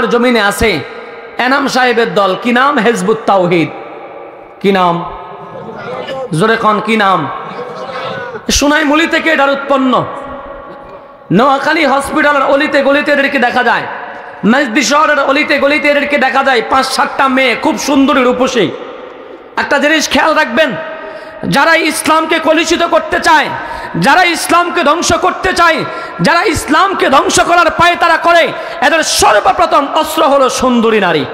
জমিনে আছে এনাম সাহেবের দল, কি নাম? হিজবুত তাওহীদ। কি নাম? জোরে কোন কি নাম? সোনাইমুলি থেকে এটার উৎপন্ন। নোয়াখালী হসপিটালের অলিতে গলিতে এদেরকে দেখা যায়, মেজদি শহরের অলিতে গলিতে এদেরকে দেখা যায়। ৫-৭টা মেয়ে খুব সুন্দরী রূপসী। একটা জিনিস খেয়াল রাখবেন, যারা ইসলামকে কলুষিত করতে চায়, যারা ইসলামকে ধ্বংস করতে চায়, যারা ইসলামকে ধ্বংস করার পায়তারা করে, এদের সর্বপ্রথম অস্ত্র হলো সুন্দরী নারী।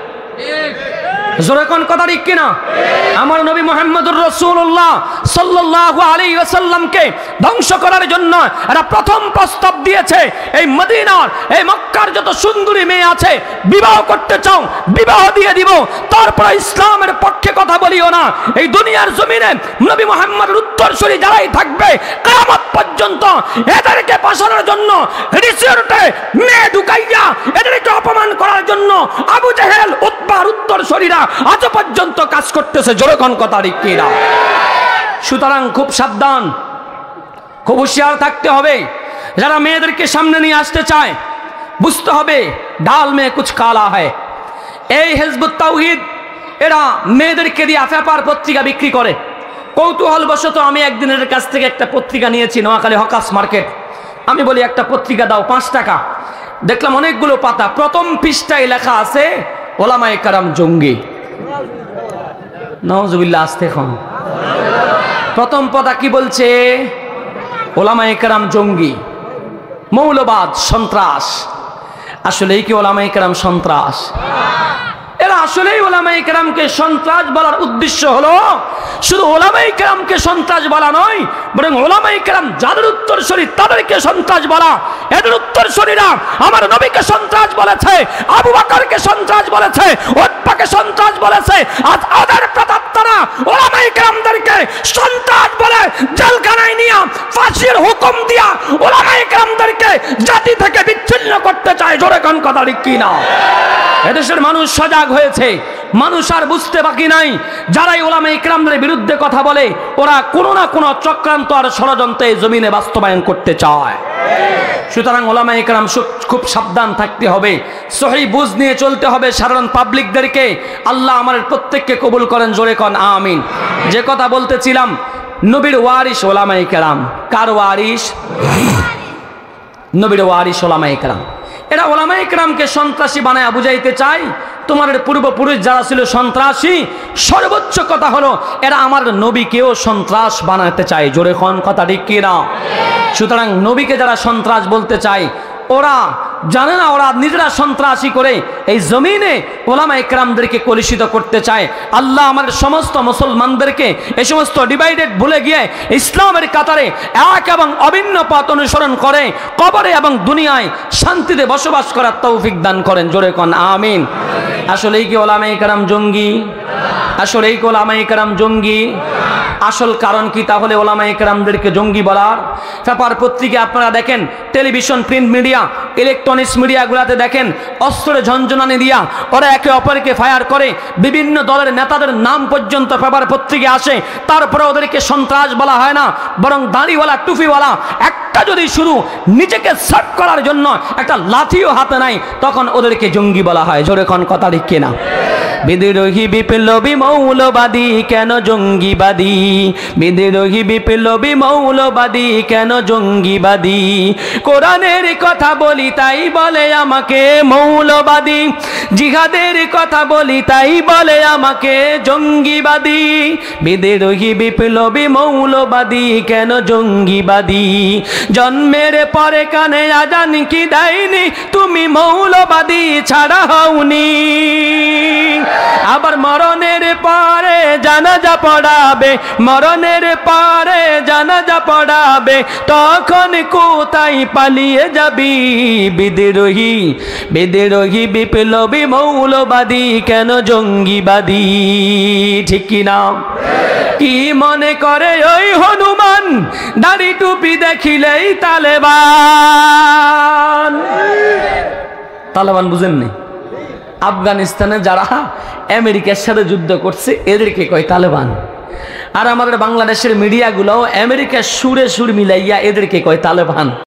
জোরে কোন কথা ঠিক কিনা? আমার নবী মুহাম্মদুর রাসূলুল্লাহ সাল্লাল্লাহু আলাইহি ওয়াসাল্লামকে ধ্বংস করার জন্য এরা প্রথম প্রস্তাব দিয়েছে, এই মদিনার এই মক্কার যত সুন্দরী মেয়ে আছে বিবাহ করতে চাও বিবাহ দিয়ে দিব, তারপরে ইসলামের পক্ষে কথা বলিও না। এই দুনিয়ার জমিনে নবী মুহাম্মদের উত্তরসূরি যারাই থাকবে কিয়ামত পর্যন্ত এদেরকে ফাঁসানোর জন্য রিসোর্টে মেয়ে ঢুকাইয়া এদেরকে অপমান করার জন্য আবু জেহেল উতবার উত্তরসূরিরা আজ পর্যন্ত কাজ করতেছে। জোরে কোন কথা ঠিক কিনা? সুতরাং খুব সাবধান, খুব হুঁশিয়ার থাকতে হবে। যারা মেয়েদেরকে সামনে নিয়ে আসতে চায় বুঝতে হবে ডাল মে কুছ কালা হয়। এই হিজবুত তাওহীদ এরা মেয়েদেরকে দিয়ে পেপার পত্রিকা বিক্রি করে। কৌতূহলবশত আমি একদিন এর কাছ থেকে একটা পত্রিকা নিয়েছি, নোয়াখালী হকাস মার্কেট। আমি বলি একটা পত্রিকা দাও, ৫ টাকা। দেখলাম অনেকগুলো পাতা, প্রথম পৃষ্ঠায় লেখা আছে ওলামায়ে কেরাম জঙ্গি। নাউজুবিল্লাহ, আস্তে খন। প্রথম পাতা কি বলছে? ওলামায়ে কেরাম জঙ্গি, মৌলবাদ, সন্ত্রাস। আসলেই কি ওলামায়ে কেরাম সন্ত্রাস? এরা আসলেই ওলামায়ে কেরামকে সন্ত্রাস বলার উদ্দেশ্য হলো শুধু ওলামায়ে কেরামকে সন্ত্রাস বলা নয়, বরং ওলামায়ে কেরাম যাদের উত্তরসূরি তাদেরকে সন্ত্রাস বলা। এদের উত্তরসূরিরা আমার নবীকে সন্ত্রাস বলেছে, আবু বকরকে সন্ত্রাস বলেছে, উতবাকে সন্ত্রাস বলেছে। আজ ওদের প্রেতাত্মারা ওলামায়ে কেরামদেরকে সন্ত্রাস বলে জেলখানায় নিয়ে ফাঁসির হুকুম দিয়া ওলামায়ে কেরামদেরকে জাতি থেকে বিচ্ছিন্ন করতে চায়। জোরে কোন কথা ঠিক কিনা? এদেশের মানুষ সজাগ হয়েছে, মানুষ আর বুঝতে বাকি নাই। যারাই ওলামায়ে কেরামদের বিরুদ্ধে কথা বলে ওরা কোনো না কোনো চক্রান্ত আর ষড়যন্ত্রে জমিনে বাস্তবায়ন করতে চায়। সুতরাং ওলামায়ে কেরাম খুব সাবধান থাকতে হবে, সহি বুঝ নিয়ে চলতে হবে সাধারণ পাবলিকদেরকে। আল্লাহ আমাদের প্রত্যেককে কবুল করেন। জোরে কোন আমিন। যে কথা বলতেছিলাম, নবীর ওয়ারিস ওলামায়ে কেরাম। কার ওয়ারিস? নবীর ওয়ারিস ওলামায়ে কেরাম। এরা ওলামায়ে কেরামকে সন্ত্রাসী বানায় বুঝাইতে চায় তোমাদের পূর্বপুরুষ যারা ছিল সন্ত্রাসী। সর্বোচ্চ কথা হলো এরা আমার নবীকেও সন্ত্রাস বানাতে চায়। জোরে কোন কথা ঠিক কিনা? সুতরাং নবীকে যারা সন্ত্রাস বলতে চায় ওরা জানে না ওরা নিজেরা সন্ত্রাসী করে এই জমিনে ওলামায়ে কেরামদেরকে কলুষিত করতে চায়। আল্লাহ আমাদের সমস্ত মুসলমানদেরকে এই সমস্ত ডিভাইডেড ভুলে গিয়ে ইসলামের কাতারে এক এবং অভিন্ন পথ অনুসরণ করে কবরে এবং দুনিয়ায় শান্তিতে বসবাস করার তৌফিক দান করেন। জোরে কোন আমিন। আসলেই কি ওলামায়ে কেরাম জঙ্গি? আসলেই কি ওলামায়ে কেরাম জঙ্গি? আসল কারণ কি তাহলে ওলামায়ে কেরামদেরকে জঙ্গি বলার? পেপার পত্রিকা আপনারা দেখেন, টেলিভিশন, প্রিন্ট মিডিয়া, ইলেকট্রনিক্স মিডিয়াগুলোতে দেখেন অস্ত্রে ঝনঝনানি দিয়া ওরা একে অপরকে ফায়ার করে। বিভিন্ন দলের নেতাদের নাম পর্যন্ত পেপার পত্রিকা আসে, তারপরে ওদেরকে সন্ত্রাস বলা হয় না, বরং দাড়িওয়ালা টুপিওয়ালা একটা যদি শুরু নিজেকে সেট করার জন্য একটা লাঠিও হাতে নাই তখন ওদেরকে জঙ্গি বলা হয়। জোরে কোন কথা ঠিক কিনা? বিদ্রোহী বিপ্লবী মৌলবাদী কেন জঙ্গিবাদী? বিদ্রোহী বিপ্লবী মৌলবাদী কেন জঙ্গিবাদী? কোরআনের কথা বলি তাই বলে আমাকে মৌলবাদী, জিহাদের কথা বলি তাই বলে আমাকে জঙ্গিবাদী। বিদ্রোহী বিপ্লবী মৌলবাদী কেন জঙ্গিবাদী? জন্মের পরে কানে আজান কি দেয়নি তুমি মৌলবাদী ছাড়া হওনি। আবার মরণের পরে জানাজা পড়াবে, মরণের পরে জানাজা পড়াবে, তখন কোথায় পালিয়ে যাবি? বিদ্রোহী বিদ্রোহী বিপ্লবী মৌলবাদী কেন জঙ্গিবাদী? ঠিক কিনা? কি মনে করে ওই হনুমান দাড়ি টুপি দেখিলেই তালেবান? তালেবান বুঝেননি? আফগানিস্তানে যারা আমেরিকার সাথে যুদ্ধ করছে এদেরকে কয় তালেবান। আর আমাদের বাংলাদেশের মিডিয়াগুলো আমেরিকার সুরে সুর মিলাইয়া এদেরকে কয় তালেবান।